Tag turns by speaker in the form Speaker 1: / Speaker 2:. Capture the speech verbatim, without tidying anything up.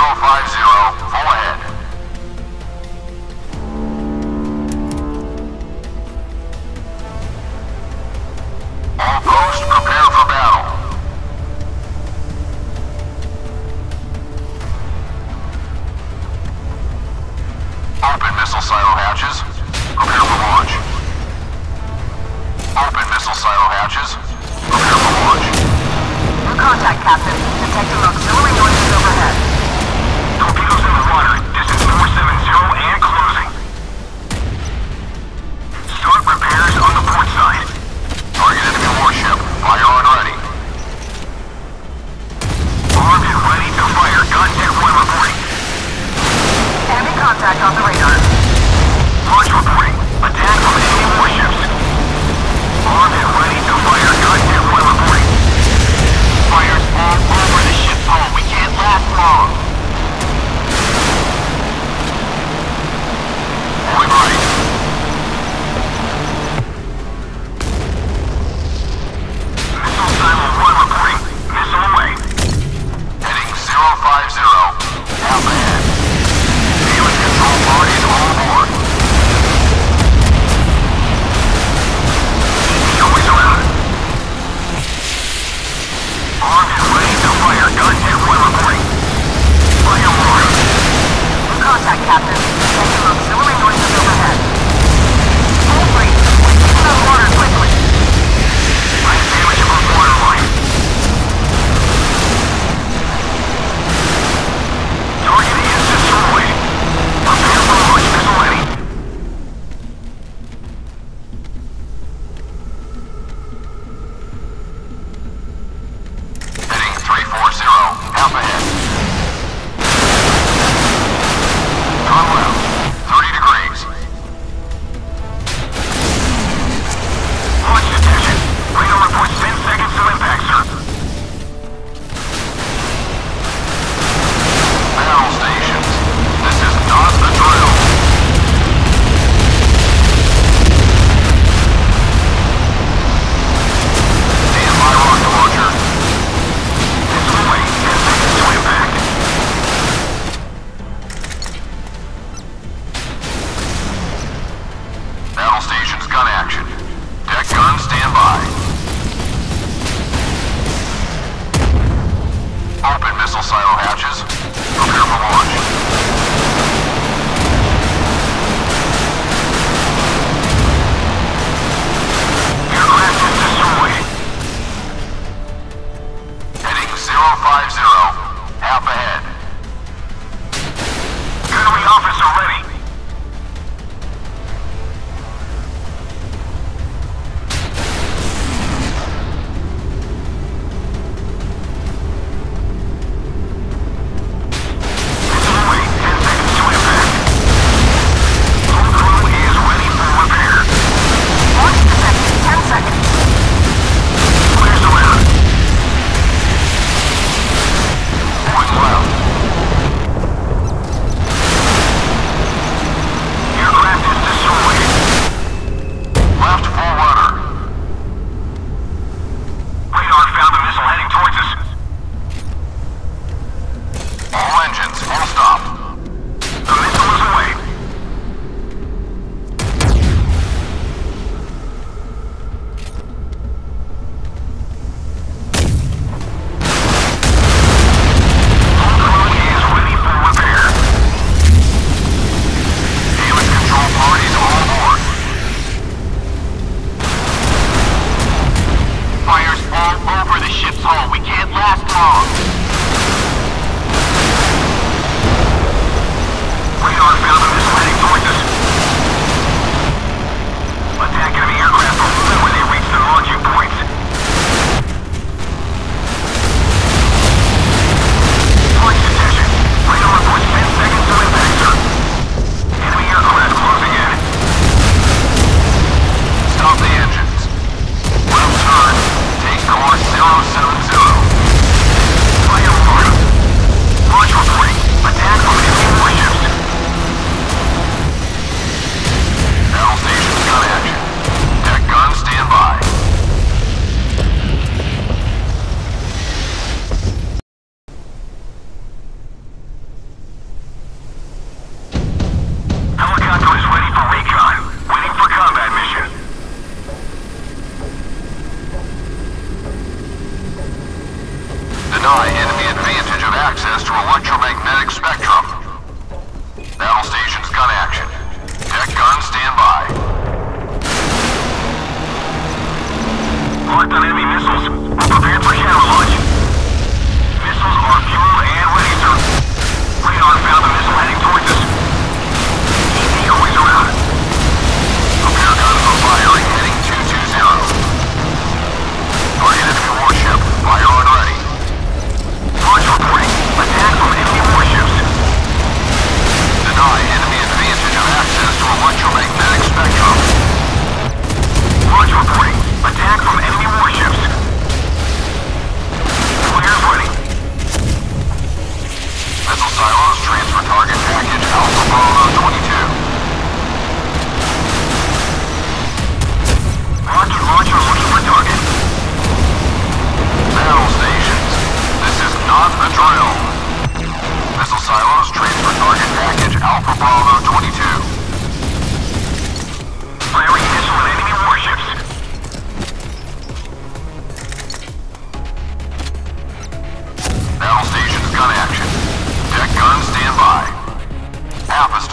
Speaker 1: zero five zero, full ahead. All posts, prepare for battle. Open missile silo hatches. Prepare for launch. Open missile silo hatches. Prepare for launch.
Speaker 2: New contact, Captain. Detecting auxiliary noises overhead.
Speaker 1: Torpedoes in the water. Distance four seven zero and closing. Start repairs on the port side. Target enemy warship. Fire on ready. Armed and ready to fire. Contact one reporting.
Speaker 2: Enemy contact on the radar.
Speaker 1: Launch reporting. Attack from enemy warships. Armed and ready to fire. Contact one reporting. Fire's all over the ship's hull. We can't last long. Point right. Missile silo one reporting. Missile away. Heading zero five zero. Half ahead. Damage control parties all aboard. Always around. Armed and ready to fire. Contact one reporting. Fire one.
Speaker 2: New contact, Captain. Detecting auxiliary noises overhead. Full free. Keep those water quickly.
Speaker 1: Ice damage above waterline. Target is destroyed. Prepare for launch. Missile ready. Heading three four zero. Half ahead. Turn left. thirty degrees. Launch detection. Radar reports ten seconds to impact, sir. Battle stations. This is not the drill. Stand by rocket launcher. Missile away. ten seconds to impact. Battle stations gun action. Deck gun stand by. Open missile silo hatches. Prepare for launch. Aircraft is destroyed. Heading zero five zero. Half ahead. Gunnery officer ready. Missile away. ten seconds to impact. Full crew is ready for repair.
Speaker 2: Launch detected. ten seconds.
Speaker 1: Clears around. Point left. Aircraft is destroyed. Left full rudder. Radar found the missile heading towards us. All engines, full stop. The missile is away. Full crew is ready for repair. Damage control parties all aboard. Fire's all over the ship's hull. We can't last long. Radar found the missile heading towards us. Attack enemy aircraft from when they reach their launching points. Launch detection. Radar reports ten seconds to impact, sir. Enemy aircraft closing in. Stop the engines. Left turn. Take course zero seven zero. Fire one. Launch reporting. Attack from enemy warships. Battle stations gun action. Deck gun stand by. Deny enemy advantage of access to electromagnetic spectrum. Battle stations gun action. Deck guns stand by. Locked on enemy missiles. We're prepared for shadow launch. Missiles are fueled and ready, sir. Radar found the missile heading towards us. Keep decoys around. Repair guns are firing, heading two two zero. Target enemy warship. Fire on ready. Launch reporting. Attack from enemy warships. Deny enemy advantage of access to electromagnetic spectrum. Launch reporting. Attack from enemy warships. Flares ready. Missile silos transfer target package Alpha Bravo twenty-two. Rocket launcher looking for target. Battle stations. This is not a drill. Missile silos transfer target package Alpha Bravo twenty-two. Firing missile on enemy warships. Battle stations gun action. Deck guns stand by. Alpha